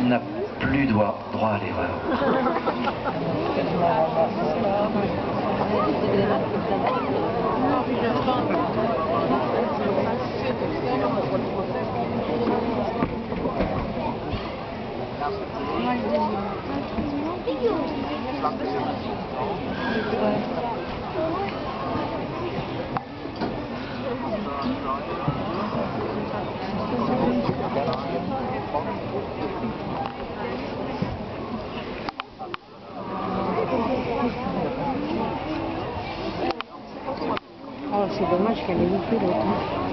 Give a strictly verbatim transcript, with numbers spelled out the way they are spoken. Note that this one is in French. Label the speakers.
Speaker 1: n'a plus droit, droit à l'erreur.
Speaker 2: Oh, c'est dommage qu'elle ait loupé l'autre.